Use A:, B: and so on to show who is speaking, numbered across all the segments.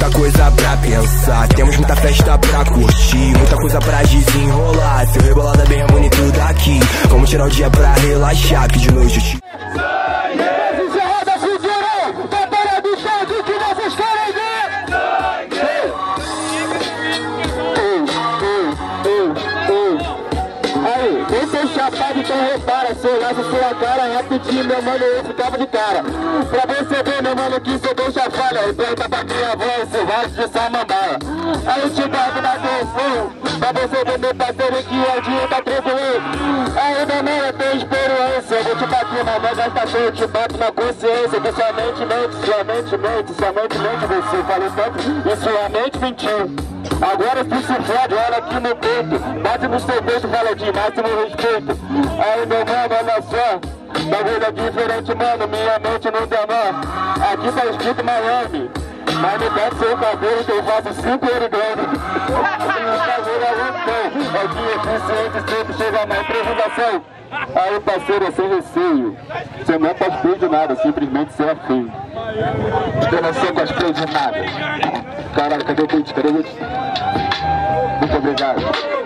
A: muita coisa pra pensar, temos muita festa pra curtir, muita coisa pra desenrolar. Seu rebolado é bem bonito daqui, vamos tirar o dia pra relaxar, que de noite eu te...
B: Chapado, então repara, se eu olhasse sua cara rapidinho, meu mano, eu ficava de cara. Pra você ver, meu mano, que cê deixa falha, e pergunta pra minha voz, se vai de samambaia. Aí eu te bato na atenção, pra você ver, meu parceiro, que o dia tá tranquilo. Aí, meu mano, eu tenho experiência, eu vou te bater na mão, gasta show, eu te bato na consciência, que sua mente mente, você falou tanto, e sua mente mentiu. Agora tu se fode, olha aqui no peito, bate no seu peito, fala de máximo respeito. Aí meu mano, olha só, bagulho é diferente, mano, minha mente não dá não. Aqui tá escrito Miami, mas me dá seu cabelo que eu faço 5 origami. O bagulho é loucão, é que eficiente sempre chega na improvisação. Aí parceiro, é sem receio, você não é cosplay de nada, simplesmente você é feio. Eu não sou cosplay de nada. Caralho, cadê o beat? Cadê o beat? Muito obrigado.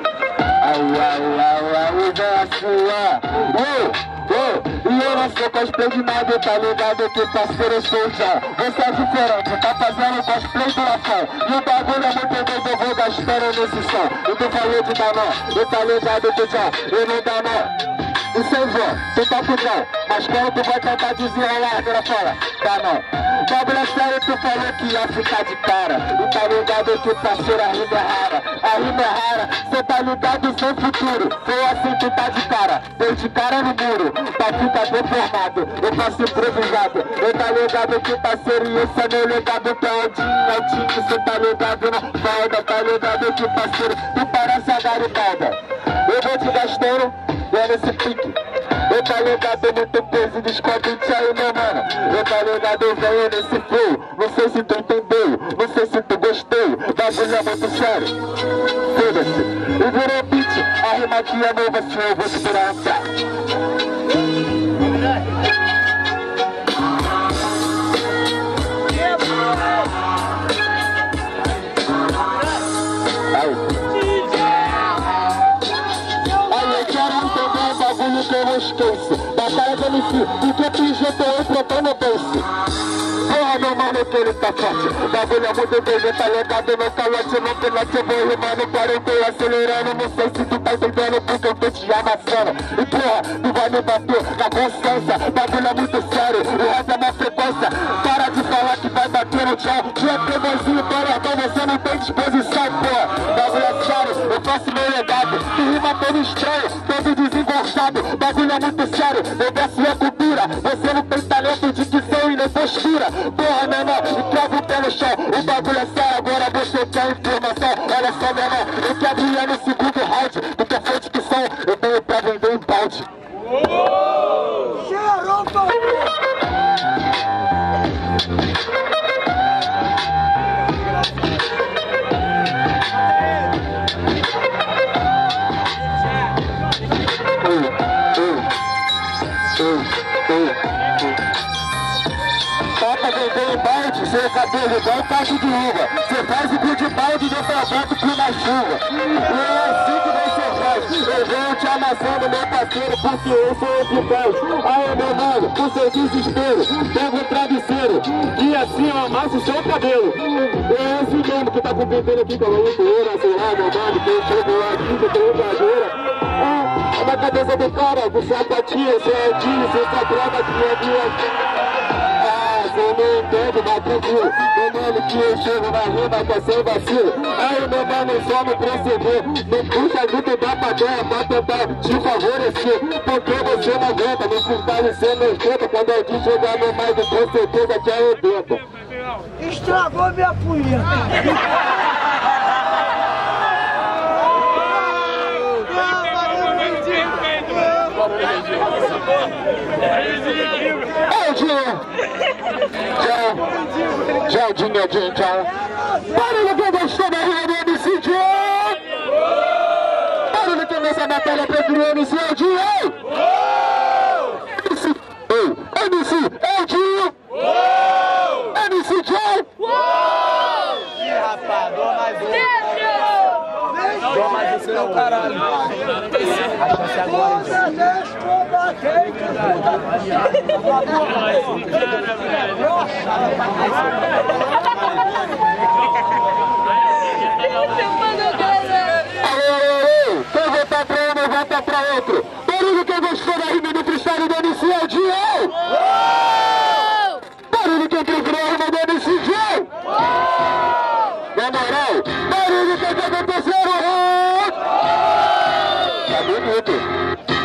B: E eu não sou cosplay de nada, tá ligado que parceiro eu sou já. Você é diferente, tá fazendo cosplay do Lafão. E o bagulho é muito doido, eu vou gastando nesse som. Eu tô falando de dar nó, eu tá ligado que já, eu não dá nó. E seu João, tu tá fudão, mas quando tu vai tentar desenrolar, agora fala, tá não. Bagulho é sério, tu falou que ia ficar de cara. E tá ligado que parceiro, a rima é rara. A rima é rara, cê tá ligado seu futuro. Foi assim que tá de cara, deu de cara no muro. Pra ficar deformado, eu faço improvisado. Eu tá ligado que parceiro, e esse é meu legado. Que é Aldinho, cê tá ligado na falda. Tá ligado que parceiro, tu parece a Garibalda. Eu vou te gastando, dando esse pique. Eu tá ligado, muito peso, descobre aí, meu mano. Eu tá ligado, eu venho nesse flow. Não sei se tu entendeu, não sei se tu gostou. Bagulho é muito sério, foda-se. Eu virei beat, a rima aqui é nova, assim eu vou te tirar um pé. Que eu não esqueço, batalha do MC, porque tu injetou eu trocando no bolso. Porra, meu mano, que ele tá forte, o bagulho é muito doido, tá ligado no calote, no pilote, eu vou rimando, 40 acelerando, não sei se tu tá entendendo, porque eu tô te amassando. E porra, tu vai me bater na consciência, bagulho é muito sério, o resto é uma frequência. Para de falar que vai bater no chão, tu é playboyzinho, então você não tem disposição, porra. Bagulho é sério, eu faço meu legado, tu rima todo estranho, todo desengonçado. Bagulho é muito sério, negócio é cultura. Você não tem talento de dicção e nem postura. Porra, menor, e trava o pé no chão. O bagulho é sério, agora você quer informação. Olha só, menor, eu quero ir no segundo round. Tu quer fonte que são, eu tenho pra vender em balde. Cheirou, Topa vender em balde, seu cabelo igual tacho de uva. Você faz o cu de balde e deixa vento que na chuva. E é assim que você faz. Eu venho te amassando, meu parceiro, porque eu sou eficaz. Aí, meu mano, com seu desespero, pega um travesseiro e assim eu amasso o seu cabelo. É esse mesmo que tá com o penteiro aqui, com a loucura, sei lá, meu mano, que eu chego aqui, que eu tenho brincadeira. Na cabeça do cara, do sapatinho, seu Aldinho, seu droga que é minha. Eu não entendo, mas tranquilo. Meu mano, que eu chego na rima, que é sem vacilo. Aí, meu mano, só me proceder. Não puxa muito da padrão pra tentar te favorecer. Porque você não aguenta, me fortalecer meu tempo. Quando eu te jogar no mais, com certeza te arrebenta.
C: Estragou minha punheta.
B: Tchau, Dinho, tchau. Barulho que gostou da rima do MC Joe. Barulho que nessa batalha preferiu o MC Aldinho. MC Aldinho. MC Joe.
C: meu caralho. A chance agora,
B: quem votar pra um, vota pra outro. Barulho quem gostou da rima do freestyle do MC é o Diel. Barulho quem preferiu a rima do MC Diel. Na moral, barulho quem pegou o terceiro round. Tá bonito.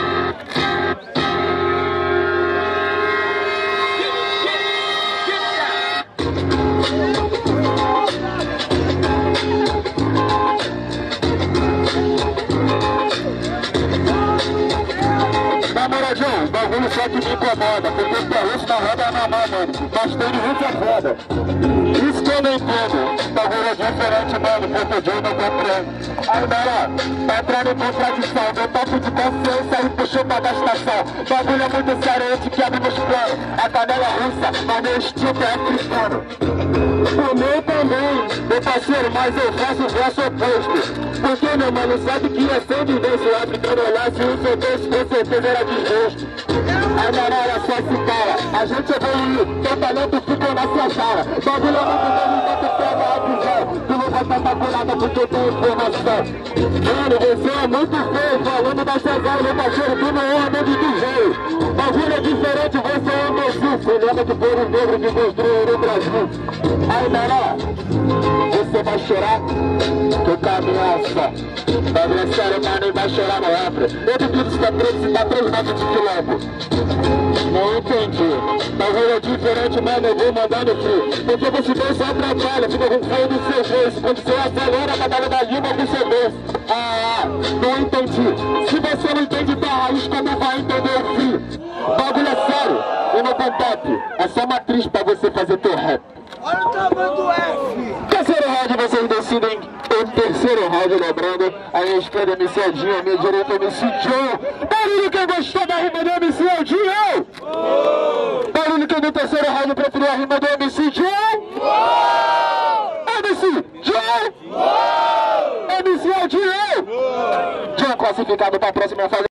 B: Namoradinho, o bagulho só que me incomoda, porque pra isso na roda é normal, mano. Mas tem gente é foda. Isso que eu não entendo. O bagulho é diferente, mano, porque o Joe não compreende. Aí, galera, tá entrando em contradição. Meu papo de consciência e puxou pra gastação. Bagulho é muito sério, eu te quebro meus planos. A canela é russa, mas meu instinto é africano. O meu também, meu parceiro, mas eu faço o verso oposto. Porque meu mano sabe que é sem viver. Se o africano olhasse o seu texto, com certeza era desgosto. Aí galera, só se cara, a gente evoluiu, teu talento ficou na sua cara. Bagulho é muito bom, enquanto pega a visão. Tu não vai estar por nada porque eu tenho informação. Mano, você é muito feio, falando das suas aulas, meu parceiro, tu não é anda de DJ. Bagulho é diferente, você é um imbecil. Você lembra que foi o negro que construiu o Brasil. Aí galera, você vai chorar, que o caminho é só. Bagulho é sério, mas nem vai chorar no afro. Eu duvido se tá 3 metros de quilombo. Não entendi. Bagulho é diferente, mano, eu vou mandar no fio. Porque você não só atrapalha, fica com fogo no seu bolso. Quando você acelera a batalha da língua com seu bolso. Ah, não entendi. Se você não entende da raiz, como vai entender o fio? Bagulho é sério e não tem top. É só uma matriz pra você fazer teu rap.
C: Olha o tamanho do F.
B: Terceiro round, vocês decidem o terceiro round, lembrando. A minha esquerda MC Edinho, a minha direita MC Joe. Barulho quem gostou da rima do MC Edinho. Barulho quem no terceiro round preferiu a rima do MC Joe. MC Joe. MC Edinho. Joe classificado para a próxima fase.